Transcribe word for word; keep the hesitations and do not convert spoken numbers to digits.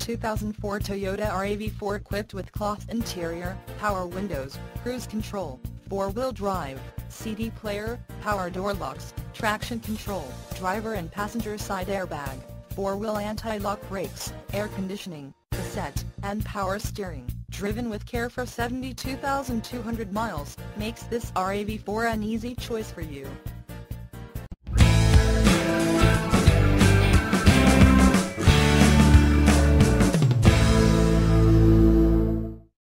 two thousand four Toyota R A V four equipped with cloth interior, power windows, cruise control, four-wheel drive, C D player, power door locks, traction control, driver and passenger side airbag, four-wheel anti-lock brakes, air conditioning, cassette, and power steering, driven with care for seventy-two thousand two hundred miles, makes this R A V four an easy choice for you.